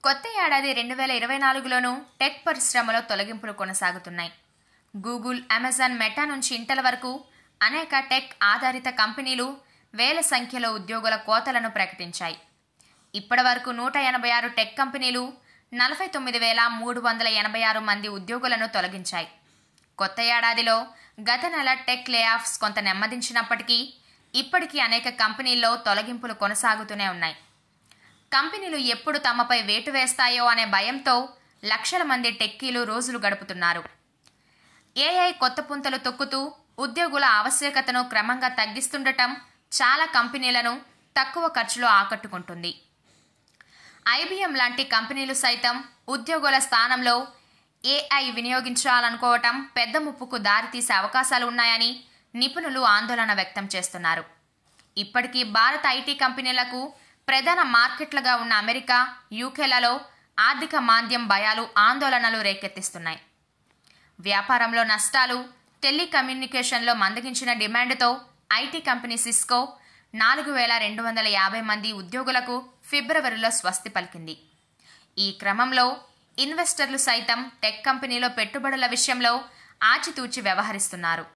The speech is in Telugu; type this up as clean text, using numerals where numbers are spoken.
కొత్త ఏడాది 2024లోనూ టెక్ పరిశ్రమలో తొలగింపులు కొనసాగుతున్నాయి. గూగుల్, అమెజాన్, మెటా నుంచి ఇంటెల్ వరకు అనేక టెక్ ఆధారిత కంపెనీలు వేల సంఖ్యలో ఉద్యోగుల కోతలను ప్రకటించాయి. ఇప్పటి వరకు 186 టెక్ కంపెనీలు 49,386 మంది ఉద్యోగులను తొలగించాయి. కొత్త ఏడాదిలో గత నెల టెక్ లేఆఫ్స్ కొంత నెమ్మదించినప్పటికీ ఇప్పటికీ అనేక కంపెనీల్లో తొలగింపులు కొనసాగుతూనే ఉన్నాయి. కంపెనీలు ఎప్పుడు తమపై వేటు వేస్తాయో అనే భయంతో లక్షల మంది టెక్కీలు రోజులు గడుపుతున్నారు. ఏఐ కొత్త పుంతలు తొక్కుతూ ఉద్యోగుల ఆవశ్యకతను క్రమంగా తగ్గిస్తుండటం చాలా కంపెనీలను తక్కువ ఖర్చులో ఆకట్టుకుంటుంది. ఐబిఎం లాంటి కంపెనీలు సైతం ఉద్యోగుల స్థానంలో ఏఐ వినియోగించాలనుకోవటం పెద్ద ముప్పుకు దారితీసే అవకాశాలు ఉన్నాయని నిపుణులు ఆందోళన వ్యక్తం చేస్తున్నారు. ఇప్పటికీ భారత ఐటీ కంపెనీలకు ప్రధాన మార్కెట్లుగా ఉన్న అమెరికా, యూకేలలో ఆర్థిక మాంద్యం భయాలు ఆందోళనలు రేకెత్తిస్తున్నాయి. వ్యాపారంలో నష్టాలు, టెలికమ్యూనికేషన్లో మందగించిన డిమాండ్తో ఐటీ కంపెనీ సిస్కో 4,250 మంది ఉద్యోగులకు ఫిబ్రవరిలో స్వస్తి పలికింది. ఈ క్రమంలో ఇన్వెస్టర్లు సైతం టెక్ కంపెనీలో పెట్టుబడుల విషయంలో ఆచితూచి వ్యవహరిస్తున్నారు.